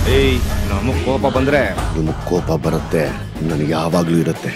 ಏಯ್ ನಮಗೆ ಕೋಪ ಬಂದರೆ ನಿಮಗೆ ಕೋಪ ಬರುತ್ತೆ, ನನಗೆ ಯಾವಾಗಲೂ ಇರುತ್ತೆ.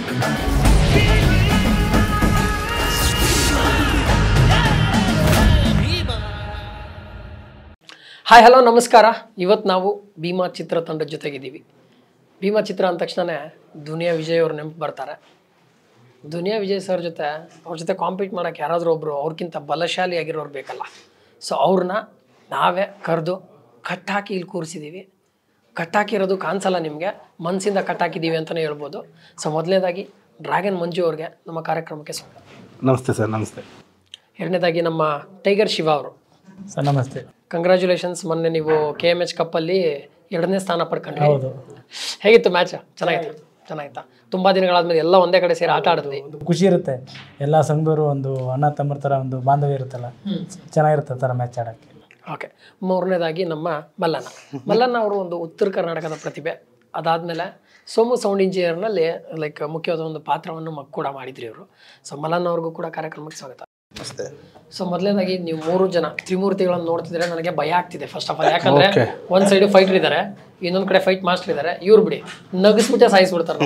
ಹಾಯ್ ಹಲೋ ನಮಸ್ಕಾರ. ಇವತ್ತು ನಾವು ಭೀಮಾ ಚಿತ್ರತಂಡದ ಜೊತೆಗಿದ್ದೀವಿ. ಭೀಮಾ ಚಿತ್ರ ಅಂದ ತಕ್ಷಣವೇ ದುನಿಯಾ ವಿಜಯ್ ಅವ್ರು ನೆನಪು ಬರ್ತಾರೆ. ದುನಿಯಾ ವಿಜಯ್ ಸರ್ ಜೊತೆ ಅವ್ರ ಜೊತೆ ಕಾಂಪೀಟ್ ಮಾಡೋಕ್ಕೆ ಯಾರಾದರೂ ಒಬ್ಬರು ಅವ್ರಿಗಿಂತ ಬಲಶಾಲಿಯಾಗಿರೋರು ಬೇಕಲ್ಲ. ಸೊ ಅವ್ರನ್ನ ನಾವೇ ಕರೆದು ಕಟ್ಟಾಕಿ ಇಲ್ಲಿ ಕೂರಿಸಿದ್ದೀವಿ. ಕಟ್ಟಾಕಿರೋದು ಕಾಣಿಸಲ್ಲ ನಿಮಗೆ, ಮನಸ್ಸಿಂದ ಕಟ್ಟಾಕಿದ್ದೀವಿ ಅಂತಲೇ ಹೇಳ್ಬೋದು. ಸೊ ಮೊದಲನೇದಾಗಿ ಡ್ರ್ಯಾಗನ್ ಮಂಜು ಅವ್ರಿಗೆ ನಮ್ಮ ಕಾರ್ಯಕ್ರಮಕ್ಕೆ ಸ್ವಾಗತ. ನಮಸ್ತೆ ಸರ್. ನಮಸ್ತೆ. ಎರಡನೇದಾಗಿ ನಮ್ಮ ಟೈಗರ್ ಶಿವ ಅವರು. ಸರ್ ನಮಸ್ತೆ. ಕಂಗ್ರ್ಯಾಚುಲೇಷನ್ಸ್, ಮೊನ್ನೆ ನೀವು KMH ಕಪ್ಪಲ್ಲಿ 2ನೇ ಸ್ಥಾನ ಪಡ್ಕೊಂಡ್ರಿ. ಹೇಗಿತ್ತು ಮ್ಯಾಚ್? ಚೆನ್ನಾಗಿತ್ತಾ? ತುಂಬ ದಿನಗಳಾದ್ಮೇಲೆ ಎಲ್ಲ ಒಂದೇ ಕಡೆ ಸೇರಿ ಆಟ ಆಡಿದ್ವಿ. ಖುಷಿ ಇರುತ್ತೆ, ಎಲ್ಲ ಸಂಘದವರು ಒಂದು ಅಣ್ಣ ತಮ್ಮರ ಥರ ಒಂದು ಬಾಂಧವ್ಯ ಇರುತ್ತಲ್ಲ, ಚೆನ್ನಾಗಿರುತ್ತೆ ಥರ ಮ್ಯಾಚ್ ಆಡೋಕ್ಕೆ. ಓಕೆ. ಮೂರನೇದಾಗಿ ನಮ್ಮ ಮಲ್ಲಣ್ಣ ಅವರು ಒಂದು ಉತ್ತರ ಕರ್ನಾಟಕದ ಪ್ರತಿಭೆ. ಅದಾದಮೇಲೆ ಸೋಮು ಸೌಂಡ್ ಇಂಜಿನಿಯರ್ನಲ್ಲಿ ಲೈಕ್ ಮುಖ್ಯವಾದ ಒಂದು ಪಾತ್ರವನ್ನು ಕೂಡ ಮಾಡಿದ್ರಿ ಅವರು. ಸೊ ಮಲ್ಲಣ್ಣ ಅವ್ರಿಗೂ ಕೂಡ ಕಾರ್ಯಕ್ರಮಕ್ಕೆ ಸ್ವಾಗತ. ನಮಸ್ತೆ. ಸೊ ಮೊದಲನೇದಾಗಿ ನೀವು 3 ಜನ ತ್ರಿಮೂರ್ತಿಗಳನ್ನು ನೋಡ್ತಿದ್ರೆ ನನಗೆ ಭಯ ಆಗ್ತಿದೆ ಫಸ್ಟ್ ಆಫ್ ಆಲ್. ಯಾಕಂದ್ರೆ ಒಂದ್ ಸೈಡ್ ಫೈಟರ್ ಇದ್ದಾರೆ, ಇನ್ನೊಂದ್ ಕಡೆ ಫೈಟ್ ಮಾಸ್ಟರ್ ಇದ್ದಾರೆ. ಇವ್ರು ಬಿಡಿ ನಗಿಸ್ಬಿಟ್ಟೆ ಸಾಯಿಸ್ಬಿಡ್ತಾರೆ.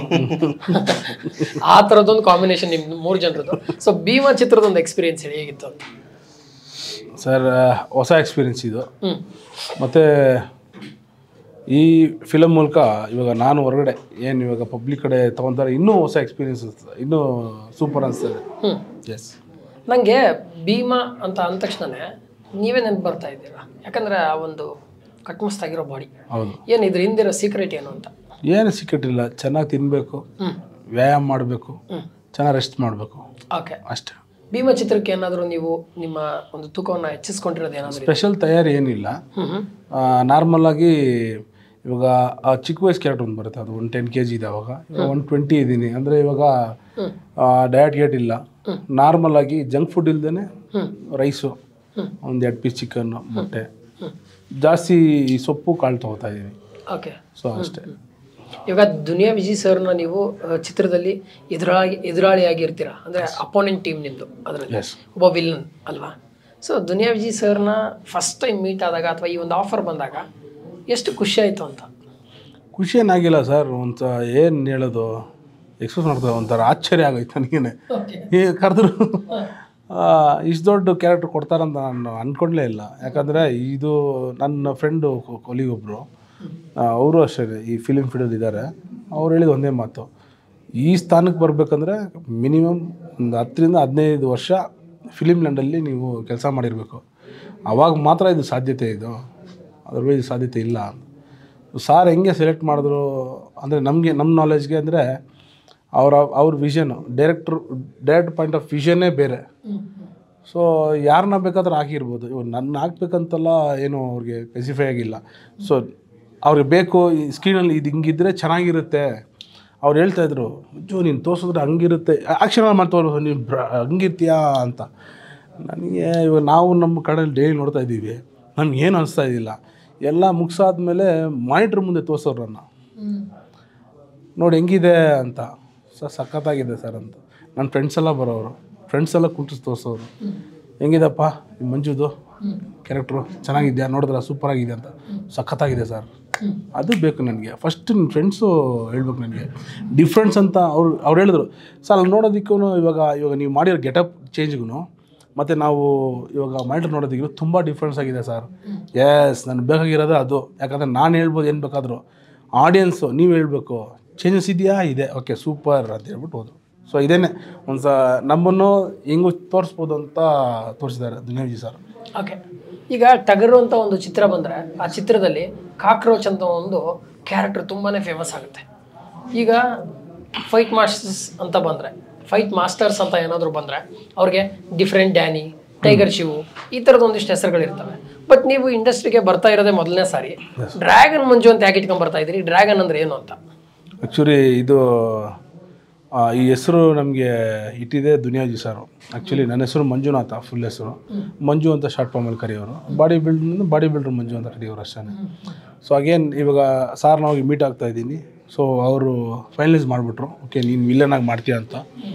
ಆ ಥರದೊಂದು ಕಾಂಬಿನೇಷನ್ ನಿಮ್ 3 ಜನರದ್ದು. ಸೊ ಭೀಮಾ ಚಿತ್ರದೊಂದು ಎಕ್ಸ್ಪೀರಿಯನ್ಸ್ ಹೇಳಿ, ಹೇಗಿತ್ತು ಅಂತ? ಸರ್ ಹೊಸ ಎಕ್ಸ್ಪೀರಿಯನ್ಸ್ ಇದು. ಮತ್ತು ಈ ಫಿಲಮ್ ಮೂಲಕ ಇವಾಗ ನಾನು ಹೊರಗಡೆ ಏನು ಇವಾಗ ಪಬ್ಲಿಕ್ ಕಡೆ ತೊಗೊತಾರೆ, ಇನ್ನೂ ಹೊಸ ಎಕ್ಸ್ಪೀರಿಯನ್ಸ್ ಇನ್ನೂ ಸೂಪರ್ ಅನಿಸ್ತದೆ. ಎಸ್. ನನಗೆ ಭೀಮಾ ಅಂತ ಅಂದ ತಕ್ಷಣನೇ ನೀವೇ ನೆನಪು ಬರ್ತಾ ಇದ್ದೀರಾ. ಯಾಕಂದರೆ ಆ ಒಂದು ಕಟ್ಮಸ್ತಾಗಿರೋ ಬಾಡಿ. ಹೌದು. ಏನು ಇದ್ರ ಹಿಂದಿರೋ ಸೀಕ್ರೆಟ್ ಏನು ಅಂತ? ಏನು ಸೀಕ್ರೆಟ್ ಇಲ್ಲ, ಚೆನ್ನಾಗಿ ತಿನ್ನಬೇಕು, ವ್ಯಾಯಾಮ ಮಾಡಬೇಕು, ಚೆನ್ನಾಗಿ ರೆಸ್ಟ್ ಮಾಡಬೇಕು, ಓಕೆ ಅಷ್ಟೇ. ಭೀಮಾ ಚಿತ್ರಕ್ಕೆ ಏನಾದರೂ ನೀವು ನಿಮ್ಮ ಒಂದು ತೂಕವನ್ನು ಹೆಚ್ಚಿಸ್ಕೊಂಡಿರೋದು ಏನಾದರೂ? ಸ್ಪೆಷಲ್ ತಯಾರಿ ಏನಿಲ್ಲ, ನಾರ್ಮಲಾಗಿ ಇವಾಗ ಆ ಚಿಕ್ಕ ವಯಸ್ಸು ಕ್ಯಾರೆಕ್ಟರ್ ಒಂದು ಬರುತ್ತೆ, ಅದು 10 kg ಇದೆ. ಅವಾಗ 120 ಇದ್ದೀನಿ ಅಂದರೆ ಇವಾಗ ಡಯಟ್ ಗೇಟ್ ಇಲ್ಲ, ನಾರ್ಮಲ್ ಆಗಿ ಜಂಕ್ ಫುಡ್ ಇಲ್ದೇ ರೈಸು, ಒಂದು 2 ಪೀಸ್ ಚಿಕನ್ನು, ಮೊಟ್ಟೆ, ಜಾಸ್ತಿ ಸೊಪ್ಪು ಕಾಳು ತೊಗೋತಾ ಇದ್ದೀವಿ. ಓಕೆ. ಸೊ ಅಷ್ಟೇ. ಇವಾಗ ದುನಿಯಾ ವಿಜಯ್ ಸರ್ನ ನೀವು ಚಿತ್ರದಲ್ಲಿ ಎದುರಾಳಿಯಾಗಿರ್ತೀರಾ, ಅಂದರೆ ಅಪೋನೆಂಟ್ ಟೀಮ್ ನಿಂದು, ಅದರಲ್ಲಿ ಒಬ್ಬ ವಿಲನ್ ಅಲ್ವಾ? ಸೊ ದುನಿಯಾ ವಿಜಯ್ ಸರ್ನ ಫಸ್ಟ್ ಟೈಮ್ ಮೀಟ್ ಆದಾಗ ಅಥವಾ ಈ ಒಂದು ಆಫರ್ ಬಂದಾಗ ಎಷ್ಟು ಖುಷಿ ಆಯಿತು ಅಂತ? ಖುಷಿ ಏನಾಗಿಲ್ಲ ಸರ್, ಏನು ಹೇಳೋದು, ಎಕ್ಸ್ಪ್ರೆಸ್ ಮಾಡ್ತಾರೆ, ಒಂಥರ ಆಶ್ಚರ್ಯ ಆಗೋಯ್ತು ನನಗೇನೆ. ಈ ಕರೆದ್ರು ಇಷ್ಟು ದೊಡ್ಡ ಕ್ಯಾರೆಕ್ಟರ್ ಕೊಡ್ತಾರಂತ ನಾನು ಅಂದ್ಕೊಂಡ್ಲೇ ಇಲ್ಲ. ಯಾಕಂದರೆ ಇದು ನನ್ನ ಫ್ರೆಂಡು ಕೊಲಿಗೊಬ್ಬರು, ಅವರು ಅಷ್ಟೇ ಈ ಫಿಲಿಮ್ ಫೀಲ್ಡಲ್ಲಿ ಇದ್ದಾರೆ. ಅವ್ರು ಹೇಳಿದ ಒಂದೇ ಮಾತು, ಈ ಸ್ಥಾನಕ್ಕೆ ಬರಬೇಕಂದ್ರೆ ಮಿನಿಮಮ್ ಒಂದು 10 ರಿಂದ 15 ವರ್ಷ ಫಿಲಿಮ್ ಲ್ಯಾಂಡಲ್ಲಿ ನೀವು ಕೆಲಸ ಮಾಡಿರಬೇಕು, ಆವಾಗ ಮಾತ್ರ ಇದು ಸಾಧ್ಯತೆ, ಇದು ಅದರ್ವೈಸ್ ಸಾಧ್ಯತೆ ಇಲ್ಲ. ಸಾರ್ ಹೆಂಗೆ ಸೆಲೆಕ್ಟ್ ಮಾಡಿದ್ರು ಅಂದರೆ ನಮ್ಮ ನಾಲೆಜ್ಗೆ ಅಂದರೆ ಅವ್ರ ವಿಷನು ಡೈರೆಕ್ಟ್ ಪಾಯಿಂಟ್ ಆಫ್ ವಿಷನ್ನೇ ಬೇರೆ. ಸೊ ಯಾರನ್ನ ಬೇಕಾದ್ರೂ ಹಾಕಿರ್ಬೋದು, ಇವಾಗ ನನ್ನ ಹಾಕ್ಬೇಕಂತಲ್ಲ ಏನು ಅವ್ರಿಗೆ ಸ್ಪೆಸಿಫೈ ಆಗಿಲ್ಲ. ಸೊ ಅವ್ರಿಗೆ ಬೇಕು ಈ ಸ್ಕ್ರೀನಲ್ಲಿ ಇದು ಹಿಂಗಿದ್ರೆ ಚೆನ್ನಾಗಿರುತ್ತೆ. ಅವ್ರು ಹೇಳ್ತಾಯಿದ್ರು, ನೀನು ತೋರಿಸಿದ್ರೆ ಹಂಗಿರುತ್ತೆ, ಆ್ಯಕ್ಷನ್ ಮಾಡಿ ತೋರಿಸು, ನೀನು ಹಂಗಿರ್ತೀಯಾ ಅಂತ. ನನಗೆ ಇವಾಗ ನಾವು ನಮ್ಮ ಕಡೆಯಲ್ಲಿ ಡೈಲಿ ನೋಡ್ತಾ ಇದ್ದೀವಿ, ನಮಗೇನು ಅನಿಸ್ತಾ ಇದ್ದಿಲ್ಲ. ಎಲ್ಲ ಮುಗಿಸಾದ್ಮೇಲೆ ಮಾನಿಟ್ರ್ ಮುಂದೆ ತೋರಿಸೋರು ನನ್ನ, ನೋಡಿ ಹೆಂಗಿದೆ ಅಂತ. ಸರ್ ಸಖತ್ತಾಗಿದೆ ಸರ್ ಅಂತ. ನನ್ನ ಫ್ರೆಂಡ್ಸ್ ಎಲ್ಲ ಬರೋರು, ಫ್ರೆಂಡ್ಸ್ ಎಲ್ಲ ಕುಂಟಿಸಿ ತೋರಿಸೋರು, ಹೆಂಗಿದಪ್ಪ ನಿಮ್ಮ ಮಂಜುದು ಕ್ಯಾರೆಕ್ಟ್ರು ಚೆನ್ನಾಗಿದೆಯಾ, ನೋಡಿದ್ರೆ ಸೂಪರಾಗಿದೆ ಅಂತ. ಸಖತ್ತಾಗಿದೆ ಸರ್, ಅದು ಬೇಕು ನನಗೆ. ಫಸ್ಟ್ ನಿಮ್ಮ ಫ್ರೆಂಡ್ಸು ಹೇಳ್ಬೇಕು ನನಗೆ ಡಿಫ್ರೆನ್ಸ್ ಅಂತ. ಅವ್ರು ಹೇಳಿದ್ರು, ಸರ್ ಅಲ್ಲಿ ನೋಡೋದಕ್ಕೂ ಇವಾಗ ನೀವು ಮಾಡಿರೋ ಗೆಟಪ್ ಚೇಂಜ್ಗೂ ಮತ್ತು ನಾವು ಇವಾಗ ಮಾನಿಟರ್ ನೋಡೋದಕ್ಕೂ ತುಂಬ ಡಿಫ್ರೆನ್ಸ್ ಆಗಿದೆ ಸರ್. ಎಸ್, ನನಗೆ ಬೇಕಾಗಿರೋದು ಅದು. ಯಾಕಂದರೆ ನಾನು ಹೇಳ್ಬೋದು ಏನು ಬೇಕಾದರೂ, ಆಡಿಯನ್ಸು ನೀವು ಹೇಳಬೇಕು ಚೇಂಜಸ್ ಇದೆಯಾ, ಇದೆ, ಓಕೆ ಸೂಪರ್ ಅಂತ ಹೇಳ್ಬಿಟ್ಟು ಹೋದ್ರು. ಸೊ ಇದೇನೆ ನಮ್ಮನ್ನು ಹೆಂಗೂ ತೋರಿಸ್ಬೋದು ಅಂತ ತೋರಿಸಿದ್ದಾರೆ ದುನಿಯಾ ವಿಜಯ್ ಸರ್. ಓಕೆ. ಈಗ ಟಗರು ಅಂತ ಒಂದು ಚಿತ್ರ ಬಂದರೆ ಆ ಚಿತ್ರದಲ್ಲಿ ಕಾಕ್ರೋಚ್ ಅಂತ ಒಂದು ಕ್ಯಾರೆಕ್ಟರ್ ತುಂಬಾ ಫೇಮಸ್ ಆಗುತ್ತೆ. ಈಗ ಫೈಟ್ ಮಾಸ್ಟರ್ಸ್ ಅಂತ ಏನಾದರೂ ಬಂದರೆ ಅವ್ರಿಗೆ ಡಿಫ್ರೆಂಟ್ ಡ್ಯಾನಿ, ಟೈಗರ್ ಶಿವು, ಈ ಥರದ ಒಂದಿಷ್ಟು ಹೆಸರುಗಳಿರ್ತವೆ. ಬಟ್ ನೀವು ಇಂಡಸ್ಟ್ರಿಗೆ ಬರ್ತಾ ಇರೋದೇ ಮೊದಲನೇ ಸಾರಿ. ಡ್ರ್ಯಾಗನ್ ಮಂಜು ಅಂತ ಯಾಕೆ ಇಟ್ಕೊಂಡು ಬರ್ತಾ ಇದ್ದೀರಿ? ಡ್ರ್ಯಾಗನ್ ಅಂದರೆ ಏನು ಅಂತ? ಆ್ಯಕ್ಚುಲಿ ಇದು ಈ ಹೆಸರು ನಮಗೆ ಇಟ್ಟಿದೆ ದುನಿಯಾ ವಿಜಯ್ ಸರ್. ಆ್ಯಕ್ಚುಲಿ ನನ್ನ ಹೆಸರು ಮಂಜುನಾಥ, ಫುಲ್ ಹೆಸರು ಮಂಜು ಅಂತ ಶಾರ್ಟ್ ಫಾರ್ಮಲ್ಲಿ ಕರೆಯೋರು. ಬಾಡಿ ಬಿಲ್ಡ್ರ್ ಮಂಜು ಅಂತ ಕರೆಯೋರು ಅಷ್ಟೇ. ಸೊ ಅಗೇನ್ ಇವಾಗ ಸಾರ್ ನಾವು ಮೀಟ್ ಆಗ್ತಾಯಿದ್ದೀನಿ. ಸೊ ಅವರು ಫೈನಲೈಸ್ ಮಾಡಿಬಿಟ್ರು, ಓಕೆ ನೀನು ವಿಲನಾಗಿ ಮಾಡ್ತೀಯ ಅಂತ.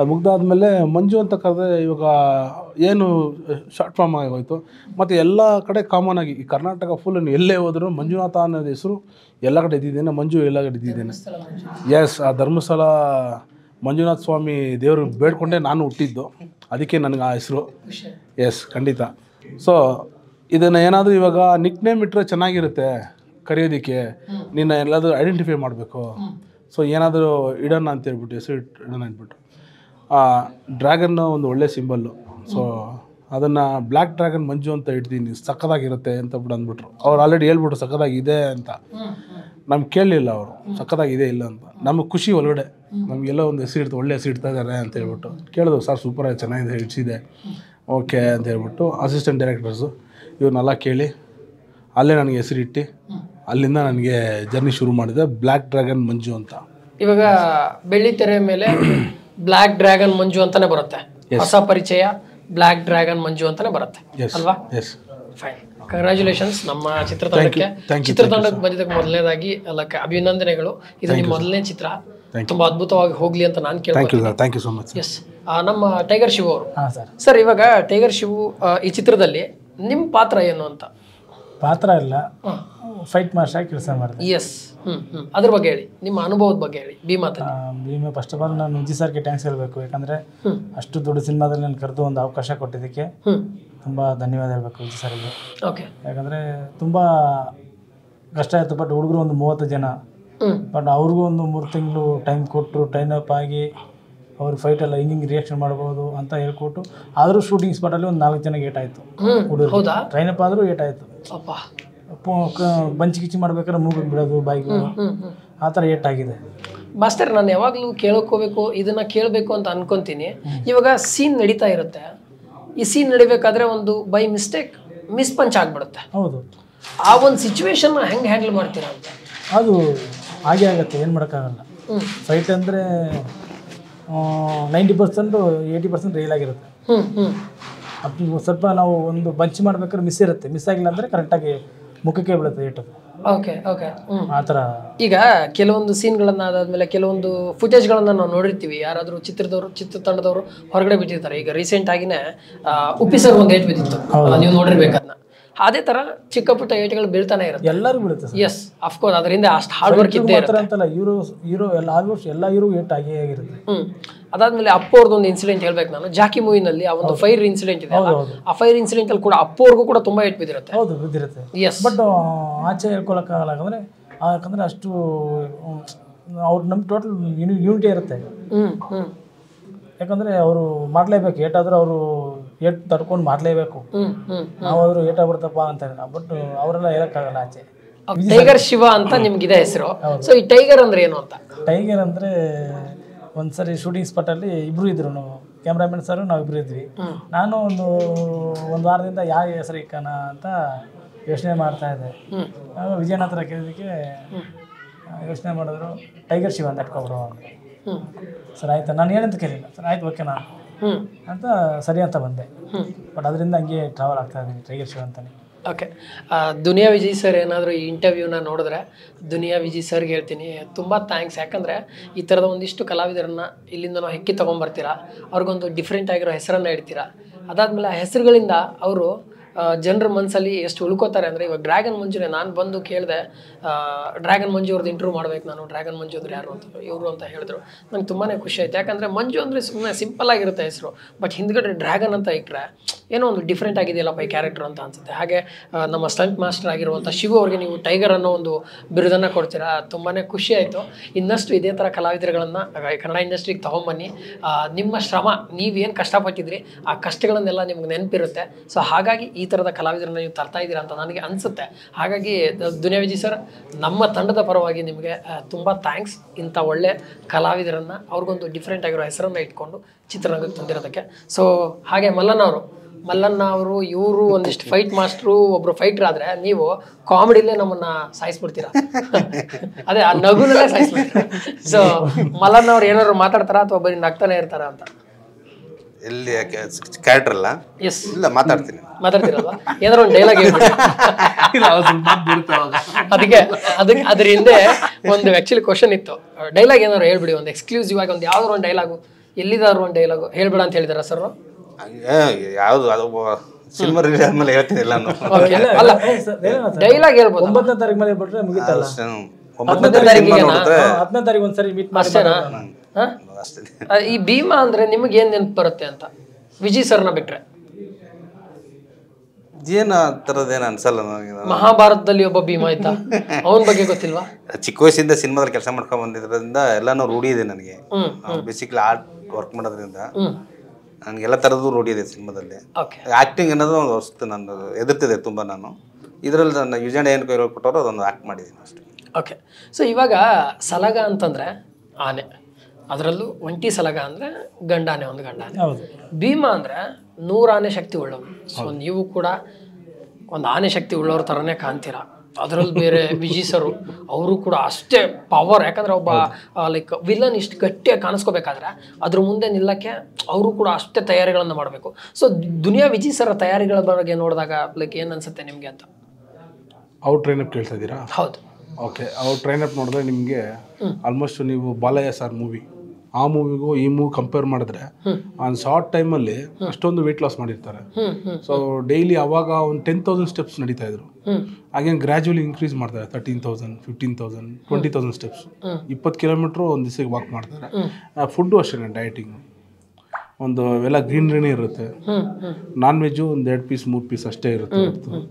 ಅದು ಮುಗ್ದಾದ್ಮೇಲೆ ಮಂಜು ಅಂತ ಕರೆದ್ರೆ ಇವಾಗ ಏನು ಶಾರ್ಟ್ ಫಾರ್ಮ್ ಆಗೋಯ್ತು. ಮತ್ತು ಎಲ್ಲ ಕಡೆ ಕಾಮನ್ ಆಗಿ ಈ ಕರ್ನಾಟಕ ಫುಲ್ ಎಲ್ಲೇ ಹೋದರೂ ಮಂಜುನಾಥ ಅನ್ನೋದು ಹೆಸರು ಎಲ್ಲ ಕಡೆ ಇದ್ದಿದ್ದೇನೆ, ಮಂಜು ಎಲ್ಲ ಕಡೆ ಇದ್ದಿದ್ದೇನೆ. ಎಸ್, ಆ ಧರ್ಮಸ್ಥಳ ಮಂಜುನಾಥ ಸ್ವಾಮಿ ದೇವರು ಬೇಡ್ಕೊಂಡೆ ನಾನು ಹುಟ್ಟಿದ್ದು, ಅದಕ್ಕೆ ನನಗೆ ಆ ಹೆಸರು. ಎಸ್, ಖಂಡಿತ. ಸೊ ಇದನ್ನು ಏನಾದರೂ ಇವಾಗ ನಿಕ್ ನೇಮ್ ಇಟ್ಟರೆ ಚೆನ್ನಾಗಿರುತ್ತೆ ಕರೆಯೋದಕ್ಕೆ, ನಿನ್ನ ಎಲ್ಲಾದರೂ ಐಡೆಂಟಿಫೈ ಮಾಡಬೇಕು. ಸೊ ಏನಾದರೂ ಇಡೋಣ ಅಂತ ಹೇಳ್ಬಿಟ್ಟು ಹೆಸರು ಇಡೋಣ ಅಂದ್ಬಿಟ್ಟು ಡ್ರ್ಯಾಗನ್ನು ಒಂದು ಒಳ್ಳೆ ಸಿಂಬಲ್ಲು. ಸೊ ಅದನ್ನು ಬ್ಲ್ಯಾಕ್ ಡ್ರ್ಯಾಗನ್ ಮಂಜು ಅಂತ ಇಡ್ತೀನಿ, ಸಕ್ಕದಾಗಿರುತ್ತೆ ಅಂತ ಬಿಟ್ಟು ಅಂದ್ಬಿಟ್ರು. ಅವ್ರು ಆಲ್ರೆಡಿ ಹೇಳ್ಬಿಟ್ರು ಸಕ್ಕದಾಗಿದೆ ಅಂತ. ನಮ್ಗೆ ಕೇಳಲಿಲ್ಲ ಅವರು ಸಕ್ಕದಾಗಿದೆ ಇಲ್ಲ ಅಂತ. ನಮಗೆ ಖುಷಿ ಒಳಗಡೆ, ನಮಗೆಲ್ಲ ಒಂದು ಹೆಸರು ಇಡ್ತಾರೆ, ಒಳ್ಳೆ ಹೆಸರು ಇಡ್ತಾ ಇದ್ದಾರೆ ಅಂತ ಹೇಳ್ಬಿಟ್ಟು ಕೇಳಿದ್ರು. ಸರ್ ಸೂಪರಾಗಿ ಚೆನ್ನಾಗಿದೆ, ಇಡ್ಸಿದೆ, ಓಕೆ ಅಂತ ಹೇಳ್ಬಿಟ್ಟು ಅಸಿಸ್ಟೆಂಟ್ ಡೈರೆಕ್ಟರ್ಸು ಇವ್ರನ್ನೆಲ್ಲ ಕೇಳಿ ಅಲ್ಲೇ ನನಗೆ ಹೆಸರಿಟ್ಟು ಅಲ್ಲಿಂದ ನನಗೆ ಜರ್ನಿ ಶುರು ಮಾಡಿದೆ, ಬ್ಲ್ಯಾಕ್ ಡ್ರ್ಯಾಗನ್ ಮಂಜು ಅಂತ. ಇವಾಗ ಬೆಳ್ಳಿ ತೆರೆ ಮೇಲೆ ಬ್ಲ್ಯಾಕ್ ಡ್ರ್ಯಾಗನ್ ಮಂಜು ಅಂತಾನೆ ಬರುತ್ತೆ, ಹೊಸ ಪರಿಚಯ ಬ್ಲ್ಯಾಕ್ ಡ್ರ್ಯಾಗನ್ ಮಂಜು ಅಂತಾನೆ ಬರುತ್ತೆ ಅಲ್ವಾ? S, fine. ಕಂಗ್ರ್ಯಾಚುಲೇಷನ್ಸ್ ನಮ್ಮ ಚಿತ್ರತಂಡಕ್ಕೆ. ಚಿತ್ರತಂಡಕ್ಕೆ ಬಂದಿದ್ದಕ್ಕೆ ಮೊದಲನೇದಾಗಿ ಅಭಿನಂದನೆಗಳು. ಇದು ನಿಮ್ಮ ಮೊದಲನೇ ಚಿತ್ರ, ತುಂಬಾ ಅದ್ಭುತವಾಗಿ ಹೋಗ್ಲಿ ಅಂತ ನಾನು ಕೇಳ್ತೀನಿ. Thank you so much. Yes, ನಮ್ಮ ಟೈಗರ್ ಶಿವು ಅವರು. ಸರ್ ಸರ್, ಇವಾಗ ಟೈಗರ್ ಶಿವು ಈ ಚಿತ್ರದಲ್ಲಿ ನಿಮ್ಮ ಪಾತ್ರ ಏನು ಅಂತ? ಪಾತ್ರ ಇಲ್ಲ, ಫೈಟ್ ಮಾಸ್ಟರ್ ಕೆಲಸ ಮಾಡಿದೆ. ಎಸ್, ಅದ್ರ ಬಗ್ಗೆ ಹೇಳಿ, ನಿಮ್ಮ ಅನುಭವದ ಬಗ್ಗೆ ಹೇಳಿ. ಭೀಮಾ ಫಸ್ಟ್ ಆಫ್ ಆಲ್ ನಾನು ವಿಜಯ್ ಸರ್ಗೆ ಥ್ಯಾಂಕ್ಸ್ ಹೇಳಬೇಕು. ಯಾಕಂದರೆ ಅಷ್ಟು ದೊಡ್ಡ ಸಿನಿಮಾದಲ್ಲಿ ನಾನು ಕರೆದು ಒಂದು ಅವಕಾಶ ಕೊಟ್ಟಿದ್ದಕ್ಕೆ ತುಂಬ ಧನ್ಯವಾದ ಹೇಳಬೇಕು ವಿಜಯ್ ಸರ್ಗೆ. ಓಕೆ. ಯಾಕಂದರೆ ತುಂಬ ಕಷ್ಟ ಆಯಿತು. ಬಟ್ ಹುಡುಗರು ಒಂದು 30 ಜನ, ಬಟ್ ಅವ್ರಿಗೂ ಒಂದು 3 ತಿಂಗಳು ಟೈಮ್ ಕೊಟ್ಟರು, ಟ್ರೈನ್ ಅಪ್ ಆಗಿ ಅವ್ರ ಫೈಟೆಲ್ಲ ಹಿಂಗೆ ರಿಯಾಕ್ಷನ್ ಮಾಡ್ಬೋದು ಅಂತ ಹೇಳ್ಕೊಟ್ಟು, ಆದರೂ ಶೂಟಿಂಗ್ ಸ್ಪಾಟಲ್ಲಿ ಒಂದು 4 ಜನಕ್ಕೆ ಏಟಾಯಿತು. ಹುಡುಗರು ಟ್ರೈನ್ ಅಪ್ ಆದರೂ ಏಟಾಯಿತು. ಬಂಚಿ ಕಿಚ್ಚಿ ಮಾಡ್ಬೇಕಾದ್ರೆ ಮೂಗು ಬಿಡೋದು, ಬಾಯಿಗೆ ಆ ಥರ ಏಟಾಗಿದೆ. ಮಾಸ್ಟರ್, ನಾನು ಯಾವಾಗಲೂ ಕೇಳೋಕೋಬೇಕು, ಇದನ್ನ ಕೇಳಬೇಕು ಅಂತ ಅನ್ಕೊಂತೀನಿ. ಇವಾಗ ಸೀನ್ ನಡೀತಾ ಇರುತ್ತೆ, ಈ ಸೀನ್ ನಡಿಬೇಕಾದ್ರೆ ಒಂದು ಬೈ ಮಿಸ್ಟೇಕ್ ಮಿಸ್ಪಂಚ್ ಆಗಿಬಿಡುತ್ತೆ. ಹೌದು. ಆ ಒಂದು ಸಿಚುವೇಶನ್ ಹೆಂಗೆ ಹ್ಯಾಂಡಲ್ ಮಾಡ್ತೀರಾ ಅಂತ? ಅದು ಹಾಗೆ ಆಗುತ್ತೆ, ಏನು ಮಾಡೋಕ್ಕಾಗಲ್ಲ. ಫೈಟ್ ಅಂದರೆ 90% 80% ರಿಯಲ್ ಆಗಿರುತ್ತೆ. ಅದು ಸ್ವಲ್ಪ ನಾವು ಒಂದು ಬಂಚ್ ಮಾಡ್ಬೇಕಾದ್ರೆ ಮಿಸ್ ಇರುತ್ತೆ, ಮಿಸ್ ಆಗಿಲ್ಲ ಅಂದರೆ ಕರೆಕ್ಟಾಗಿ ಮುಖಕ್ಕೆ ಬೀಳುತ್ತೆ ಏಟು. Okay okay. ಆ ಥರ. ಈಗ ಕೆಲವೊಂದು ಸೀನ್ಗಳನ್ನು ಅದಾದಮೇಲೆ ಕೆಲವೊಂದು ಫುಟೇಜ್ಗಳನ್ನು ನಾವು ನೋಡಿರ್ತೀವಿ, ಯಾರಾದರೂ ಚಿತ್ರತಂಡದವರು ಹೊರಗಡೆ ಬಿಟ್ಟಿರ್ತಾರೆ. ಈಗ ರೀಸೆಂಟ್ ಆಗಿನೇ ಉಪ್ಪಿ ಸರ್ ಒಂದು ಏಟ್ ಬಿದ್ದಿತ್ತು, ನೀವು ನೋಡಿರ್ಬೇಕು ಅದನ್ನ. ಅದೇ ತರ ಚಿಕ್ಕ ಪುಟ್ಟ ಏಟ್ಗಳು ಬೀಳ್ತಾನೆ ಇರುತ್ತೆ, ಎಲ್ಲರೂ ಬೀಳುತ್ತೆ. ಎಸ್, ಅಫ್ಕೋರ್ಸ್ ಅದರಿಂದ ಅಷ್ಟು ಹಾರ್ಡ್ ವರ್ಕ್ ಇದ್ದೇ ಇರುತ್ತೆ ಅಂತಲ್ಲ. ಹೀರೋ ಎಲ್ಲ ಆಲ್ಮೋಸ್ಟ್ ಎಲ್ಲ ಹೀರೋ ಏಟ್ ಆಗೇ ಆಗಿರುತ್ತೆ. ಅದಾದ್ಮೇಲೆ ಅಪ್ಪು ಅವ್ರದ್ದು ಒಂದು ಇನ್ಸಿಡೆಂಟ್ ಹೇಳ್ಬೇಕು ನಾನು. ಜಾಕಿ ಮೂವಿನಲ್ಲಿ ಆ ಒಂದು ಫೈರ್ ಇನ್ಸಿಡೆಂಟ್ ಇದೆ, ಆ ಫೈರ್ ಇನ್ಸಿಡೆಂಟ್ ಅಲ್ಲಿ ಕೂಡ ಅಪ್ಪು ಅವ್ರಿಗೂ ಕೂಡ ತುಂಬಾ ಏಟ್ ಬಿದ್ದಿರುತ್ತೆ. ಹೌದು, ಬಿದ್ದಿರುತ್ತೆ. ಎಸ್, ಬಟ್ ಆಚೆ ಹೇಳ್ಕೊಳಕ್ಕಾಗಲ್ಲ. ಯಾಕಂದ್ರೆ ಅಷ್ಟು ಅವ್ರು ನಮ್ಮ ಟೋಟಲ್ ಯೂನಿಟಿ ಇರುತ್ತೆ. ಯಾಕಂದ್ರೆ ಅವರು ಮಾಡ್ಲೇಬೇಕು, ಏಟಾದ್ರೂ ಅವರು ಏಟ್ ತಡ್ಕೊಂಡು ಮಾಡ್ಲೇಬೇಕು. ನಾವಾದ್ರೂ ಏಟಾಗ್ಬಿಡ್ತಪ್ಪ ಅಂತ, ಬಟ್ ಅವರೆಲ್ಲ ಹೇಳಕ್ಕಾಗಲ್ಲ ಆಚೆ. ಟೈಗರ್ ಶಿವ ಅಂತ ನಿಮ್ಗಿದೆ ಹೆಸರು. ಸೊ ಈ ಟೈಗರ್ ಅಂದ್ರೆ ಏನು ಅಂತ? ಟೈಗರ್ ಅಂದ್ರೆ ಒಂದ್ಸರಿ ಶೂಟಿಂಗ್ ಸ್ಪಾಟಲ್ಲಿ ಇಬ್ರು ಇದ್ರು, ಕ್ಯಾಮ್ರಾಮನ್ ಸರ್ ನಾವಿಬ್ರು ಇದ್ವಿ. ನಾನು ಒಂದು ವಾರದಿಂದ ಯಾವ ಹೆಸರು ಇಕ್ಕಣ ಅಂತ ಯೋಚನೆ ಮಾಡ್ತಾ ಇದ್ದೆ. ವಿಜಯನ ಹತ್ರ ಕೇಳಿದಕ್ಕೆ ಯೋಚನೆ ಮಾಡಿದ್ರು, ಟೈಗರ್ ಶಿವ ಅಂತ ಇಟ್ಕೊಬ್ರು ಸರ್. ಆಯ್ತಾ, ನಾನು ಏನಂತ ಕೇಳಿಲ್ಲ ಸರ್, ಆಯ್ತು ಓಕೆನಾ ಅಂತ ಸರಿ ಅಂತ ಬಂದೆ. ಬಟ್ ಅದರಿಂದ ಹಂಗೆ ಟ್ರಾವೆಲ್ ಆಗ್ತಾ ಇದ್ದೀನಿ ಟೈಗರ್ ಶಿವ ಅಂತಾನೆ. ಓಕೆ. ದುನಿಯಾ ವಿಜಯ್ ಸರ್ ಏನಾದರೂ ಈ ಇಂಟರ್ವ್ಯೂನ ನೋಡಿದ್ರೆ ದುನಿಯಾ ವಿಜಯ್ ಸರ್ಗೆ ಹೇಳ್ತೀನಿ ತುಂಬ ಥ್ಯಾಂಕ್ಸ್. ಯಾಕಂದರೆ ಈ ಥರದ ಒಂದಿಷ್ಟು ಕಲಾವಿದರನ್ನು ಇಲ್ಲಿಂದ ನಾವು ಹೆಕ್ಕಿ ತೊಗೊಂಬರ್ತೀರಾ, ಅವ್ರಿಗೊಂದು ಡಿಫ್ರೆಂಟ್ ಆಗಿರೋ ಹೆಸರನ್ನು ಇಡ್ತೀರಾ. ಅದಾದಮೇಲೆ ಆ ಹೆಸರುಗಳಿಂದ ಅವರು ಜನರ ಮನಸ್ಸಲ್ಲಿ ಎಷ್ಟು ಉಳ್ಕೋತಾರೆ ಅಂದರೆ, ಇವಾಗ ಡ್ರ್ಯಾಗನ್ ಮಂಜುನೇ ನಾನು ಬಂದು ಕೇಳಿದೆ, ಡ್ರ್ಯಾಗನ್ ಮಂಜು ಅವ್ರದ್ದು ಇಂಟರ್ವ್ಯೂ ಮಾಡ್ಬೇಕು ನಾನು, ಡ್ರ್ಯಾಗನ್ ಮಂಜು ಅಂದ್ರೆ ಯಾರು ಅಂತ ಇವರು ಅಂತ ಹೇಳಿದ್ರು. ನಂಗೆ ತುಂಬಾ ಖುಷಿ ಆಯ್ತು. ಯಾಕಂದರೆ ಮಂಜು ಅಂದರೆ ಸುಮ್ಮನೆ ಸಿಂಪಲ್ ಆಗಿರುತ್ತೆ ಹೆಸರು, ಬಟ್ ಹಿಂದ್ಗಡೆ ಡ್ರ್ಯಾಗನ್ ಅಂತ ಇಟ್ಟರೆ ಏನೋ ಒಂದು ಡಿಫ್ರೆಂಟ್ ಆಗಿದೆಯಲ್ಲಪ್ಪ ಈ ಕ್ಯಾರೆಕ್ಟರ್ ಅಂತ ಅನ್ಸುತ್ತೆ. ಹಾಗೆ ನಮ್ಮ ಸ್ಟಂಟ್ ಮಾಸ್ಟರ್ ಆಗಿರುವಂಥ ಶಿವು ಅವ್ರಿಗೆ ನೀವು ಟೈಗರ್ ಅನ್ನೋ ಒಂದು ಬಿರುದನ್ನು ಕೊಡ್ತೀರಾ, ತುಂಬಾ ಖುಷಿ ಆಯಿತು. ಇನ್ನಷ್ಟು ಇದೇ ಥರ ಕಲಾವಿದರುಗಳನ್ನು ಕನ್ನಡ ಇಂಡಸ್ಟ್ರಿಗೆ ತೊಗೊಂಬನ್ನಿ. ನಿಮ್ಮ ಶ್ರಮ, ನೀವೇನು ಕಷ್ಟಪಟ್ಟಿದ್ರಿ ಆ ಕಷ್ಟಗಳನ್ನೆಲ್ಲ ನಿಮ್ಗೆ ನೆನಪಿರುತ್ತೆ. ಸೊ ಹಾಗಾಗಿ ಈ ಥರದ ಕಲಾವಿದರನ್ನ ನೀವು ತರ್ತಾ ಇದ್ದೀರಾ ಅಂತ ನನಗೆ ಅನಿಸುತ್ತೆ. ಹಾಗಾಗಿ ದುನಿಯಾ ವಿಜಯ್ ಸರ್, ನಮ್ಮ ತಂಡದ ಪರವಾಗಿ ನಿಮಗೆ ತುಂಬ ಥ್ಯಾಂಕ್ಸ್. ಇಂಥ ಒಳ್ಳೆ ಕಲಾವಿದರನ್ನು ಅವ್ರಿಗೊಂದು ಡಿಫ್ರೆಂಟ್ ಆಗಿರೋ ಹೆಸರನ್ನು ಇಟ್ಕೊಂಡು ಚಿತ್ರರಂಗಕ್ಕೆ ತಂದಿರೋದಕ್ಕೆ. ಸೊ ಹಾಗೆ ಮಲ್ಲಣ್ಣ ಅವರು ಇವರು ಒಂದಿಷ್ಟು ಫೈಟ್ ಮಾಸ್ಟ್ರು, ಒಬ್ರು ಫೈಟರ್ ಆದರೆ ನೀವು ಕಾಮಿಡಿಲೇ ನಮ್ಮನ್ನ ಸಾಯಿಸ್ಬಿಡ್ತೀರಾ. ಅದೇ ಆ ನಗುನಲ್ಲೇ ಸಾಯಿಸ್ಬಿಡ್ತೀರಾ. ಸೊ ಮಲ್ಲಣ್ಣ ಅವ್ರು ಏನಾದ್ರು ಮಾತಾಡ್ತಾರಾ ಅಥವಾ ಬರೀ ನಗ್ತಾನೆ ಇರ್ತಾರ ಅಂತ? ಎಲ್ಲಿ ಕ್ಯಾರೆಕ್ಟರ್ ಅಲ್ಲ, ಎಸ್, ಇಲ್ಲ ಮಾತಾಡ್ತೀರಲ್ವಾ? ಏನಾದ್ರು ಒಂದು ಡೈಲಾಗ್ ಹೇಳ್ಬಿಡಿ. ಅದ್ರ ಹಿಂದೆ ಒಂದು ಆಕ್ಚುಲಿ ಕ್ವಶನ್ ಇತ್ತು. ಡೈಲಾಗ್ ಏನಾದ್ರು ಹೇಳ್ಬಿಡಿ, ಒಂದು ಎಕ್ಸ್ಕ್ಲೂಸಿವ್ ಆಗಿ ಒಂದು ಯಾವ್ದಾದ್ರು ಒಂದು ಡೈಲಾಗು ಎಲ್ಲಿದಾರು ಒಂದು ಡೈಲಾಗು ಹೇಳ್ಬೇಡ ಅಂತ ಹೇಳಿದಾರ ಸರ್? ಯಾವುದು ಅದು ಸಿನಿಮಾ ರಿಲೀಸ್ ಆದ್ಮೇಲೆ ಹೇಳ್ತಿದ್ದಿಲ್ಲ ನಾನು. ಅಲ್ಲ ಡೈಲಾಗ್ ಹೇಳ್ಬೋದು. 9ನೇ ತಾರೀಕು ಮೇಲೆ ಬಿಟ್ರೆ ಮುಗಿತಲ್ಲ. 9ನೇ ತಾರೀಕು ನೋಡಿದ್ರೆ 10ನೇ ತಾರೀಕು ಒಂದ್ಸರಿ ಮೀಟ್ ಮಾಡಿ ಅಷ್ಟೇನಾ? ಅಷ್ಟೇ. ಈ ಭೀಮಾ ಅಂದ್ರೆ ನಿಮ್ಗೆ ಏನ್ ನೆನಪು ಬರುತ್ತೆ ಅಂತ ವಿಜಯ್ ಸರ್ನ ಬಿಟ್ರೆ? ಏನು ಆ ಥರದ್ದೇನು ಅನ್ಸಲ್ಲ ನನಗೆ. ಮಹಾಭಾರತದಲ್ಲಿ ಒಬ್ಬ ಭೀಮಾ ಇದ್ದ, ಅವನ ಬಗ್ಗೆ ಗೊತ್ತಿಲ್ವಾ? ಚಿಕ್ಕ ವಯಸ್ಸಿಂದ ಸಿನಿಮಾದಲ್ಲಿ ಕೆಲಸ ಮಾಡ್ಕೊಂಡು ಬಂದಿದ್ರಿಂದ ಎಲ್ಲಾನು ರೂಢಿ ಇದೆ ನನಗೆ. ಬೇಸಿಕ್ಲಿ ಆರ್ಟ್ ವರ್ಕ್ ಮಾಡೋದ್ರಿಂದ ನನಗೆಲ್ಲ ಥರದ್ದು ರೂಢಿ ಇದೆ ಸಿನಿಮಾದಲ್ಲಿ. ಆ್ಯಕ್ಟಿಂಗ್ ಅನ್ನೋದು ಒಂದು ವಸ್ತು ನಾನು ಎದುರ್ತಿದೆ ತುಂಬ. ನಾನು ಇದರಲ್ಲಿ ನನ್ನ ಯುಜೆಂಡ್ ಏನು ಕೈ ಕೊಟ್ಟವರು ಅದೊಂದು ಆ್ಯಕ್ಟ್ ಮಾಡಿದ್ದೀನಿ ಅಷ್ಟೇ. ಓಕೆ. ಸೊ ಇವಾಗ ಸಲಗ ಅಂತಂದ್ರೆ ಆನೆ, ಅದರಲ್ಲೂ ಒಂಟಿ ಸಲಗ ಅಂದರೆ ಗಂಡಾನೆ, ಒಂದು ಗಂಡಾನೆ. ಭೀಮಾ ಅಂದರೆ 100 ಆನೆ ಶಕ್ತಿ ಉಳ್ಳವರು. ಸೊ ನೀವು ಕೂಡ ಒಂದು ಆನೆ ಶಕ್ತಿ ಉಳ್ಳವ್ರ ಥರನೇ ಕಾಣ್ತೀರ. ಅದರಲ್ಲಿ ಬೇರೆ ವಿಜಯ್ ಸರು ಅವರು ಕೂಡ ಅಷ್ಟೇ ಪವರ್. ಯಾಕಂದರೆ ಒಬ್ಬ ಲೈಕ್ ವಿಲನ್ ಇಷ್ಟು ಗಟ್ಟಿಯಾಗಿ ಕಾಣಿಸ್ಕೋಬೇಕಾದ್ರೆ ಅದ್ರ ಮುಂದೆ ನಿಲ್ಲಕ್ಕೆ ಅವರು ಕೂಡ ಅಷ್ಟೇ ತಯಾರಿಗಳನ್ನು ಮಾಡಬೇಕು. ಸೊ ದುನಿಯಾ ವಿಜಯ್ ಸರ್ ತಯಾರಿಗಳ ಬಗ್ಗೆ ನೋಡಿದಾಗ ಲೈಕ್ ಏನು ಅನ್ಸುತ್ತೆ ನಿಮಗೆ ಅಂತ? ಅವ್ರು ಟ್ರೈನಪ್ ಕೇಳ್ತಾ ಇದ್ದೀರಾ? ಹೌದು. ಓಕೆ. ಅವ್ರು ಟ್ರೈನಪ್ ನೋಡಿದ್ರೆ ನಿಮಗೆ ಆಲ್ಮೋಸ್ಟ್ ನೀವು ಬಾಲಯ್ಯ ಸರ್ ಮೂವಿ, ಆ ಮೂವಿಗೂ ಈ ಮೂವಿ ಕಂಪೇರ್ ಮಾಡಿದ್ರೆ ಒಂದು ಶಾರ್ಟ್ ಟೈಮಲ್ಲಿ ಅಷ್ಟೊಂದು ವೆಯ್ಟ್ ಲಾಸ್ ಮಾಡಿರ್ತಾರೆ. ಸೊ ಡೈಲಿ ಅವಾಗ ಒಂದು 10,000 ಸ್ಟೆಪ್ಸ್ ನಡೀತಾ ಇದ್ರು. ಹಾಗೇನು ಗ್ರ್ಯಾಜುವಲಿ ಇನ್ಕ್ರೀಸ್ ಮಾಡ್ತಾರೆ. 13,000, 15,000, 20,000 ಸ್ಟೆಪ್ಸ್. 20 ಕಿಲೋಮೀಟ್ರು ಒಂದು ದಿವಸಕ್ಕೆ ವಾಕ್ ಮಾಡ್ತಾರೆ. ಫುಡ್ಡು ಅಷ್ಟೇ, ಡಯಟಿಂಗು ಒಂದು ಎಲ್ಲ ಗ್ರೀನ್ರಿನೇ ಇರುತ್ತೆ. ನಾನ್ ವೆಜ್ಜು ಒಂದು 2 ಪೀಸ್ 3 ಪೀಸ್ ಅಷ್ಟೇ ಇರುತ್ತೆ.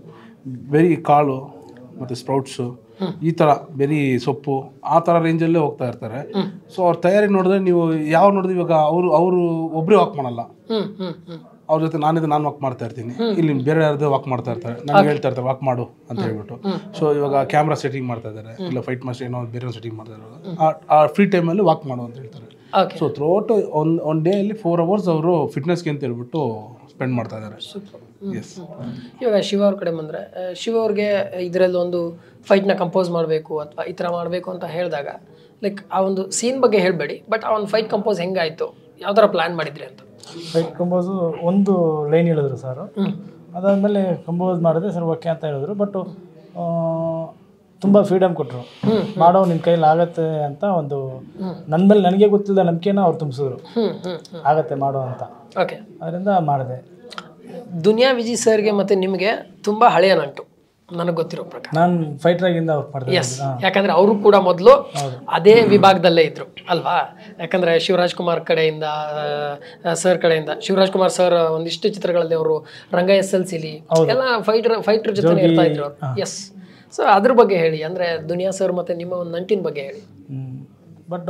ಬೆರಿ ಕಾಳು ಮತ್ತು ಸ್ಪ್ರೌಟ್ಸು, ಈ ಥರ ಬೆರಿ ಸೊಪ್ಪು, ಆ ಥರ ರೇಂಜಲ್ಲೇ ಹೋಗ್ತಾ ಇರ್ತಾರೆ. ಸೊ ಅವ್ರ ತಯಾರಿ ನೋಡಿದ್ರೆ ನೀವು ಯಾವ ನೋಡಿದ್ರೆ ಇವಾಗ ಅವರು ಒಬ್ಬರೇ ವಾಕ್ ಮಾಡಲ್ಲ. ಅವ್ರ ಜೊತೆ ನಾನು ವಾಕ್ ಮಾಡ್ತಾ ಇರ್ತೀನಿ, ಇಲ್ಲಿ ಬೇರೆ ಯಾರ್ದು ವಾಕ್ ಮಾಡ್ತಾ ಇರ್ತಾರೆ. ನನಗೆ ಹೇಳ್ತಾ ಇರ್ತಾರೆ ವಾಕ್ ಮಾಡು ಅಂತ ಹೇಳ್ಬಿಟ್ಟು. ಸೊ ಇವಾಗ ಕ್ಯಾಮ್ರಾ ಸೆಟ್ಟಿಂಗ್ ಮಾಡ್ತಾ ಇದ್ದಾರೆ, ಇಲ್ಲ ಫೈಟ್ ಮಾಸ್ಟರ್ ಏನೋ ಬೇರೆ ಸೆಟ್ಟಿಂಗ್ ಮಾಡ್ತಾ ಇದ್ದಾರೆ. ಆ ಫ್ರೀ ಟೈಮಲ್ಲಿ ವಾಕ್ ಮಾಡು ಅಂತ ಹೇಳ್ತಾರೆ. ಸೊ ಥ್ರೂಔಟ್ ಒಂದು ಡೇಯಲ್ಲಿ 4 hours ಅವರು ಫಿಟ್ನೆಸ್ಗೆ ಅಂತ ಹೇಳ್ಬಿಟ್ಟು ಸ್ಪೆಂಡ್ ಮಾಡ್ತಾ ಇದ್ದಾರೆ. ಎಸ್. ಇವಾಗ ಶಿವ ಅವ್ರ ಕಡೆ ಬಂದರೆ, ಶಿವ ಅವ್ರಿಗೆ ಇದರಲ್ಲಿ ಒಂದು ಫೈಟ್ನ ಕಂಪೋಸ್ ಮಾಡಬೇಕು ಅಥವಾ ಈ ಥರ ಮಾಡಬೇಕು ಅಂತ ಹೇಳಿದಾಗ ಲೈಕ್ ಆ ಒಂದು ಸೀನ್ ಬಗ್ಗೆ ಹೇಳಬೇಡಿ, ಬಟ್ ಆ ಒಂದು ಫೈಟ್ ಕಂಪೋಸ್ ಹೆಂಗಾಯಿತು, ಯಾವ ಥರ ಪ್ಲ್ಯಾನ್ ಮಾಡಿದ್ರಿ ಅಂತ? ಫೈಟ್ ಕಂಪೋಸು ಒಂದು ಲೈನ್ ಹೇಳಿದ್ರು ಸರ್. ಅದಾದಮೇಲೆ ಕಂಪೋಸ್ ಮಾಡಿದ್ರೆ ಸರ್ ಓಕೆ ಅಂತ ಹೇಳಿದ್ರು. ಬಟ್ ತುಂಬ ಫ್ರೀಡಮ್ ಕೊಟ್ಟರು, ಮಾಡೋ ನಿನ್ನ ಕೈಲಿ ಆಗತ್ತೆ ಅಂತ ಒಂದು ನನ್ನ ಮೇಲೆ ನನಗೆ ಗೊತ್ತಿಲ್ಲದ ನಂಬಿಕೆನ ಅವ್ರು ತುಂಬಿಸಿದ್ರು, ಆಗತ್ತೆ ಮಾಡೋ ಅಂತ. ಓಕೆ. ಅದರಿಂದ ಮಾಡಿದೆ. ದುನಿಯಾ ವಿಜಯ್ ಸರ್ಗೆ ಮತ್ತು ನಿಮಗೆ ತುಂಬ ಹಳೆಯ ನಂಟು ನನಗೆ ಗೊತ್ತಿರೋ ಪ್ರಕಾರ. ನಾನು ಫೈಟರ್ ಆಗಿಂದ ಮಾಡ್ತೀನಿ. ಎಸ್, ಯಾಕಂದರೆ ಅವರು ಕೂಡ ಮೊದಲು ಅದೇ ವಿಭಾಗದಲ್ಲೇ ಇದ್ದರು ಅಲ್ವಾ? ಯಾಕಂದರೆ ಶಿವರಾಜ್ ಕುಮಾರ್ ಕಡೆಯಿಂದ, ಸರ್ ಕಡೆಯಿಂದ, ಶಿವರಾಜ್ ಕುಮಾರ್ ಸರ್ ಒಂದಿಷ್ಟು ಚಿತ್ರಗಳಲ್ಲಿ ಅವರು ರಂಗ SLCಲಿ ಎಲ್ಲ ಫೈಟರ್ ಜೊತೆ ಇರ್ತಾ ಇದ್ರು. ಎಸ್. ಸೊ ಅದ್ರ ಬಗ್ಗೆ ಹೇಳಿ, ಅಂದರೆ ದುನಿಯಾ ಸರ್ ಮತ್ತು ನಿಮ್ಮ ಒಂದು ನಂಟಿನ ಬಗ್ಗೆ ಹೇಳಿ. ಬಟ್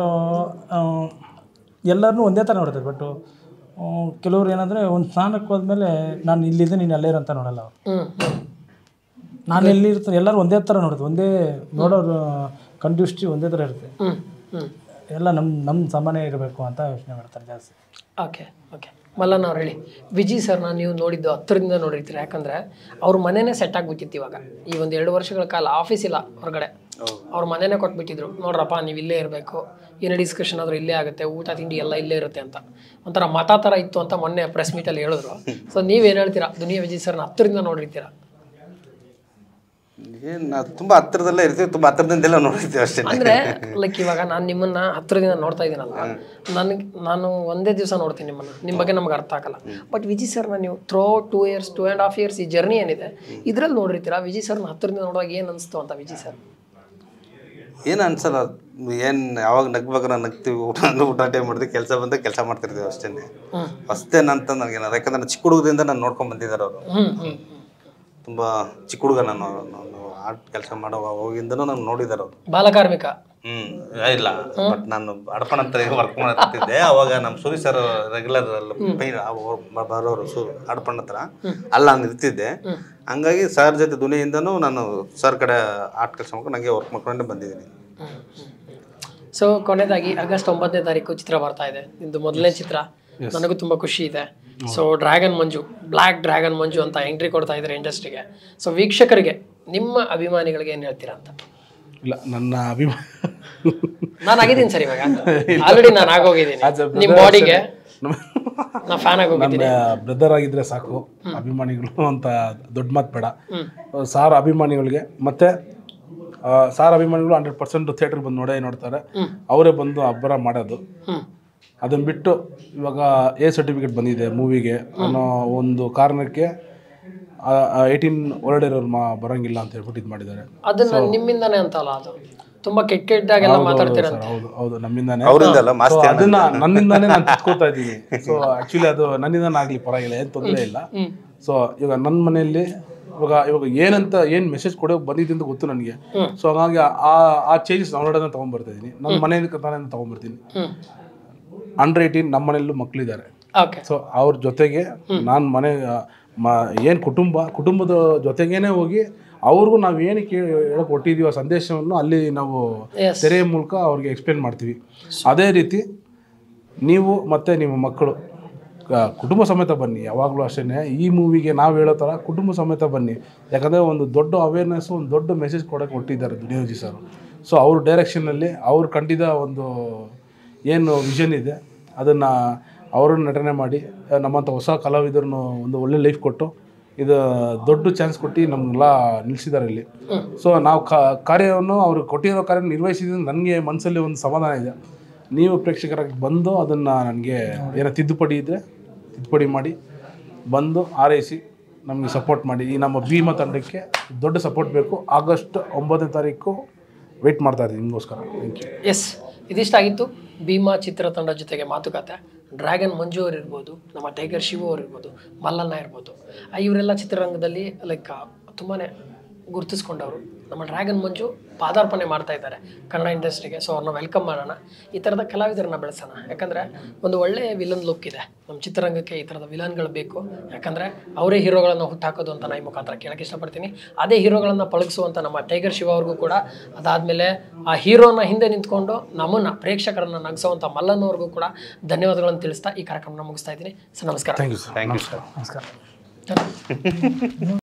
ಎಲ್ಲರನ್ನೂ ಒಂದೇ ಥರ ನೋಡ್ತಾರೆ. ಬಟ್ ಕೆಲವ್ರು ಏನಂದರೆ ಒಂದು ಸ್ನಾನಕ್ಕೆ ಹೋದ್ಮೇಲೆ ನಾನು ಇಲ್ಲಿದ್ದೆ ನೀನು ಅಲ್ಲೇ ಇರೋಂತ ನೋಡಲ್ಲ ಅವರು. ನಾನು ಎಲ್ಲಿ ಇರ್ತಾರೆ ಎಲ್ಲರೂ ಒಂದೇ ಥರ ನೋಡುತ್ತೆ, ಒಂದೇ ನೋಡೋರು ಕಂಡ್ಯೂಸ್ಟಿ ಒಂದೇ ಥರ ಇರುತ್ತೆ. ಎಲ್ಲ ನಮ್ಮ ಸಾಮಾನ್ಯ ಇರಬೇಕು ಅಂತ ಯೋಚನೆ ಮಾಡ್ತಾರೆ ಜಾಸ್ತಿ. ಓಕೆ. ಓಕೆ. ಮಲ್ಲಣ್ಣ ಅವ್ರು ಹೇಳಿ, ವಿಜಯ್ ಸರ್ನ ನೀವು ನೋಡಿದ್ದು ಹತ್ತಿರದಿಂದ ನೋಡಿರ್ತೀರ. ಯಾಕಂದರೆ ಅವ್ರ ಮನೆಯೇ ಸೆಟ್ ಆಗಿಬಿಟ್ಟಿತ್ತು. ಇವಾಗ ಈ ಒಂದು 2 ವರ್ಷಗಳ ಕಾಲ ಆಫೀಸ್ ಇಲ್ಲ ಹೊರಗಡೆ, ಅವ್ರ ಮನೆಯೇ ಕೊಟ್ಬಿಟ್ಟಿದ್ರು. ನೋಡ್ರಪ್ಪ ನೀವು ಇಲ್ಲೇ ಇರಬೇಕು, ಏನೇ ಡಿಸ್ಕಷನ್ ಆದರೂ ಇಲ್ಲೇ ಆಗುತ್ತೆ, ಊಟ ತಿಂಡಿ ಎಲ್ಲ ಇಲ್ಲೇ ಇರುತ್ತೆ ಅಂತ. ಒಂಥರ ಮಠ ಥರ ಇತ್ತು ಅಂತ ಮೊನ್ನೆ ಪ್ರೆಸ್ ಮೀಟಲ್ಲಿ ಹೇಳಿದ್ರು. ಸೊ ನೀವೇನು ಹೇಳ್ತೀರಾ? ದುನಿಯಾ ವಿಜಯ್ ಸರ್ನ ಹತ್ತಿರದಿಂದ ನೋಡಿರ್ತೀರಾ? ನಾವು ತುಂಬ ಹತ್ತಿರದಲ್ಲೇ ಇರ್ತೀವಿ, ತುಂಬ ಹತ್ತಿರದಿಂದೆಲ್ಲ ನೋಡಿರ್ತೀವಿ ಅಷ್ಟೇ. ಅಂದರೆ ಲೈಕ್ ಇವಾಗ ನಾನು ನಿಮ್ಮನ್ನ ಹತ್ತಿರದಿಂದ ನೋಡ್ತಾ ಇದ್ದೀನಲ್ಲ, ನಾನು ಒಂದೇ ದಿವಸ ನೋಡ್ತೀನಿ ನಿಮ್ಮನ್ನು, ನಿಮ್ಮ ಬಗ್ಗೆ ನಮ್ಗೆ ಅರ್ಥ ಆಗಲ್ಲ. ಬಟ್ ವಿಜಯ್ ಸರ್ನ ನೀವು ಥ್ರೋ 2 years 2.5 years ಈ ಜರ್ನಿ ಏನಿದೆ ಇದರಲ್ಲಿ ನೋಡಿರ್ತೀರಾ. ವಿಜಯ್ ಸರ್ನ ಹತ್ತಿರದಿಂದ ನೋಡುವಾಗ ಏನು ಅನಿಸ್ತು ಅಂತ? ವಿಜಯ್ ಸರ್ ಏನು ಅನ್ಸಲ್ಲ, ಏನು ಯಾವಾಗ ನಗ್ಬೇಕಾದ್ರೆ ನಗ್ತೀವಿ, ಊಟ ಟೈಮ್ ಮಾಡ್ತೀವಿ, ಕೆಲಸ ಬಂದಾಗ ಕೆಲಸ ಮಾಡ್ತಿರ್ತೀವಿ ಅಷ್ಟೇ. ಹೊಸ್ತೇನಂತ ನನಗೇನಾದ್ರು, ಯಾಕಂದ್ರೆ ನಾನು ಚಿಕ್ಕ ಹುಡುಗದಿಂದ ನಾನು ನೋಡ್ಕೊಂಡು ಬಂದಿದ್ದಾರೆ ಅವರು. ತುಂಬ ಚಿಕ್ಕ ಹುಡುಗ ನಾನು ಆರ್ಟ್ ಕೆಲಸ ಮಾಡೋ ಹೋಗಿಂದನೂ ನಾನು ನೋಡಿದ್ದಾರೆ ಅವರು. ಬಾಲಕಾರ್ಮಿಕ ಇಲ್ಲ, ಬಟ್ ನಾನು ಅಡಪಣ ಅಂತ ವರ್ಕ್ ಮಾಡ್ತಿದ್ದೆ ಅವಾಗ. ನಮ್ಮ ಸೂರಿ ಸರ್ ರೆಗ್ಯುಲರ್ ಬರೋರು ಅಡಪಣ ಹತ್ರ, ಅಲ್ಲ ನಾನು ಇರ್ತಿದ್ದೆ. ಹಂಗಾಗಿ ಸರ್ ಜೊತೆ ದುನಿಯಿಂದನೂ ನಾನು ಸರ್ ಕಡೆ ಆರ್ಟ್ ಕೆಲಸ ಮಾಡ್ಕೊಂಡು ನನಗೆ ವರ್ಕ್ ಮಾಡ್ಕೊಂಡೇ ಬಂದಿದ್ದೀನಿ. ಸೊ ಕೊನೆಯದಾಗಿ ಆಗಸ್ಟ್ 9ನೇ ತಾರೀಕು ಚಿತ್ರ ಬರ್ತಾ ಇದೆ, ನಿಮ್ಮದು ಮೊದಲನೇ ಚಿತ್ರ. ನನಗೂ ತುಂಬ ಖುಷಿ ಇದೆ. So dragon Manju, black dragon Manju ಅಂತ ಎಂಟ್ರಿ ಕೊಡ್ತಾ ಇದ್ದಾರೆ ಇಂಡಸ್ಟ್ರಿಗೆ. ಸೊ ವೀಕ್ಷಕರಿಗೆ, ನಿಮ್ಮ ಅಭಿಮಾನಿಗಳಿಗೆ ಏನು ಹೇಳ್ತೀರಾ ಅಂತ? ಇಲ್ಲ, ನನ್ನ ನಾನು ಆಗಿದ್ದೀನಿ ಸರ್, ಇವಾಗ ಆಲ್ರೆಡಿ ನಾನು ಆಗೋಗಿದ್ದೀನಿ ನಿಮ್ಮ ಬಾಡಿಗೆ, ನಾ ಫ್ಯಾನ್ ಆಗೋಗಿದ್ದೀನಿ. ಬ್ರದರ್ ಆಗಿದ್ರೆ ಸಾಕು ಅಭಿಮಾನಿಗಳು ಅಂತ ದೊಡ್ಡ ಮಾತು ಬೇಡ. ಸಾರ್ ಅಭಿಮಾನಿಗಳಿಗೆ ಮತ್ತೆ ಸಾರ್ ಅಭಿಮಾನಿಗಳು 100% ಥಿಯೇಟರ್ ಬಂದು ನೋಡೇ ನೋಡ್ತಾರೆ. ಅವರೇ ಬಂದು ಅಬ್ಬರ ಮಾಡೋದು. ಅದನ್ನು ಬಿಟ್ಟು ಇವಾಗ ಎ ಸರ್ಟಿಫಿಕೇಟ್ ಬಂದಿದೆ ಮೂವಿಗೆ ಅನ್ನೋ ಒಂದು ಕಾರಣಕ್ಕೆ 18 ಹೊರಡಿರೋರು ಬರೋಂಗಿಲ್ಲ ಅಂತ ಹೇಳ್ಬಿಟ್ಟು ಇದು ಮಾಡಿದ್ದಾರೆ. ಅದನ್ನ ನಿಮ್ಮಿಂದಾನೆ ಅಂತಲ್ಲ, ಅದು ತುಂಬಾ ಕೆಟ್ಟಾಗೆಲ್ಲ ಮಾತಾಡ್ತೀರಂತೆ. ಹೌದು ನಮ್ಮಿಂದಾನೆ, ಅವರಿಂದಲ್ಲ ಮಾಸ್ತಿ ಅದನ್ನ ನನ್ನಿಂದಾನೇ ನಾನು ತಿಳ್ಕೊತಾ ಇದ್ದೀನಿ. ಸೊ ಆ್ಯಕ್ಚುಲಿ ಅದು ನನ್ನಿಂದಾನೇ ಆಗಲಿ ಪರವಾಗಿಲ್ಲ, ಏನು ತೊಂದರೆ ಇಲ್ಲ. ಸೊ ಇವಾಗ ನನ್ನ ಮನೆಯಲ್ಲಿ ಇವಾಗ ಏನು ಮೆಸೇಜ್ ಕೊಡೋಕೆ ಬಂದಿದೆ ಅಂತ ಗೊತ್ತು ನನಗೆ. ಸೊ ಹಾಗಾಗಿ ಆ ಚೇಂಜಸ್ ನಾನೋಡೋದನ್ನ ತೊಗೊಂಡ್ಬರ್ತಾ ಇದ್ದೀನಿ. ನನ್ನ ಮನೆಯಿಂದ ತಾನೇ ತೊಗೊಂಡ್ಬರ್ತೀನಿ. ಅಂಡರ್ 18 ನಮ್ಮ ಮನೆಯಲ್ಲೂ ಮಕ್ಕಳಿದ್ದಾರೆ. ಸೊ ಅವ್ರ ಜೊತೆಗೆ ನಾನು ಮನೆ ಏನು ಕುಟುಂಬದ ಜೊತೆಗೇನೆ ಹೋಗಿ ಅವ್ರಿಗೂ ನಾವು ಏನಕ್ಕೆ ಹೇಳಕ್ಕೆ ಕೊಟ್ಟಿದ್ದೀವಿ ಆ ಸಂದೇಶವನ್ನು ಅಲ್ಲಿ ನಾವು ತೆರೆಯ ಮೂಲಕ ಅವ್ರಿಗೆ ಎಕ್ಸ್ಪ್ಲೇನ್ ಮಾಡ್ತೀವಿ. ಅದೇ ರೀತಿ ನೀವು ಮತ್ತು ನಿಮ್ಮ ಮಕ್ಕಳು ಕುಟುಂಬ ಸಮೇತ ಬನ್ನಿ. ಯಾವಾಗಲೂ ಅಷ್ಟೇ ಈ ಮೂವಿಗೆ ನಾವು ಹೇಳೋ ಥರ ಕುಟುಂಬ ಸಮೇತ ಬನ್ನಿ. ಯಾಕಂದರೆ ಒಂದು ದೊಡ್ಡ ಅವೇರ್ನೆಸ್, ಒಂದು ದೊಡ್ಡ ಮೆಸೇಜ್ ಕೊಡೋಕೆ ಕೊಟ್ಟಿದ್ದಾರೆ ದುನಿಯಾಜಿ ಸರ್. ಸೊ ಅವ್ರ ಡೈರೆಕ್ಷನಲ್ಲಿ ಅವ್ರು ಕಂಡಿದ್ದ ಒಂದು ಏನು ವಿಷನ್ ಇದೆ ಅದನ್ನು ಅವರು ನಟನೆ ಮಾಡಿ ನಮ್ಮಂಥ ಹೊಸ ಕಲಾವಿದರನ್ನು ಒಂದು ಒಳ್ಳೆ ಲೈಫ್ ಕೊಟ್ಟು ಇದು ದೊಡ್ಡ ಚಾನ್ಸ್ ಕೊಟ್ಟು ನಮಗೆಲ್ಲ ನಿಲ್ಲಿಸಿದ್ದಾರೆ ಇಲ್ಲಿ. ಸೊ ನಾವು ಕಾರ್ಯವನ್ನು ಅವ್ರಿಗೆ ಕೊಟ್ಟಿರೋ ಕಾರ್ಯ ನಿರ್ವಹಿಸಿದ್ರೆ ನನಗೆ ಮನಸ್ಸಲ್ಲಿ ಒಂದು ಸಮಾಧಾನ ಇದೆ. ನೀವು ಪ್ರೇಕ್ಷಕರಾಗಿ ಬಂದು ಅದನ್ನು ನನಗೆ ಏನೋ ತಿದ್ದುಪಡಿ ಇದ್ದರೆ ತಿದ್ದುಪಡಿ ಮಾಡಿ ಬಂದು ಆರೈಸಿ ನಮಗೆ ಸಪೋರ್ಟ್ ಮಾಡಿ. ಈ ನಮ್ಮ ಭೀಮಾ ತಂಡಕ್ಕೆ ದೊಡ್ಡ ಸಪೋರ್ಟ್ ಬೇಕು. ಆಗಸ್ಟ್ 9ನೇ ತಾರೀಕು ವೆಯ್ಟ್ ಮಾಡ್ತಾ ಇದ್ದೀನಿ ನಿಮಗೋಸ್ಕರ. Thank you. ಎಸ್, ಇದಿಷ್ಟಾಗಿತ್ತು ಭೀಮಾ ಚಿತ್ರತಂಡ ಜೊತೆಗೆ ಮಾತುಕತೆ. ಡ್ರ್ಯಾಗನ್ ಮಂಜು ಅವರು ಇರ್ಬೋದು, ನಮ್ಮ ಟೈಗರ್ ಶಿವು ಅವರು ಇರ್ಬೋದು, ಮಲ್ಲಣ್ಣ ಇರ್ಬೋದು, ಇವರೆಲ್ಲ ಚಿತ್ರರಂಗದಲ್ಲಿ ತುಂಬಾ ಗುರುತಿಸ್ಕೊಂಡವರು. ನಮ್ಮ ಡ್ರ್ಯಾಗನ್ ಮಂಜು ಪಾದಾರ್ಪಣೆ ಮಾಡ್ತಾ ಇದ್ದಾರೆ ಕನ್ನಡ ಇಂಡಸ್ಟ್ರಿಗೆ. ಸೊ ಅವ್ರನ್ನ ವೆಲ್ಕಮ್ ಮಾಡೋಣ, ಈ ಥರದ ಕಲಾವಿದರನ್ನ ಬೆಳೆಸೋಣ. ಯಾಕಂದರೆ ಒಂದು ಒಳ್ಳೆಯ ವಿಲನ್ ಲುಕ್ ಇದೆ ನಮ್ಮ ಚಿತ್ರರಂಗಕ್ಕೆ. ಈ ಥರದ ವಿಲನ್ಗಳು ಬೇಕು. ಯಾಕಂದರೆ ಅವರೇ ಹೀರೋಗಳನ್ನು ಹುಟ್ಟಾಕೋದು ಅಂತ ನಾನು ಈ ಮುಖಾಂತರ ಕೇಳೋಕ್ಕೆ ಇಷ್ಟಪಡ್ತೀನಿ. ಅದೇ ಹೀರೋಗಳನ್ನು ಪಳಗಿಸುವಂಥ ನಮ್ಮ ಟೈಗರ್ ಶಿವ ಅವ್ರಿಗೂ ಕೂಡ, ಅದಾದಮೇಲೆ ಆ ಹೀರೋನ ಹಿಂದೆ ನಿಂತ್ಕೊಂಡು ನಮ್ಮನ್ನು ಪ್ರೇಕ್ಷಕರನ್ನು ನಗಿಸುವಂಥ ಮಲ್ಲನ್ನವ್ರಿಗೂ ಕೂಡ ಧನ್ಯವಾದಗಳನ್ನು ತಿಳಿಸ್ತಾ ಈ ಕಾರ್ಯಕ್ರಮನ ಮುಗಿಸ್ತಾ ಇದ್ದೀನಿ. ಸರ್ ನಮಸ್ಕಾರ. Thank you sir. Thank you sir. ನಮಸ್ಕಾರ.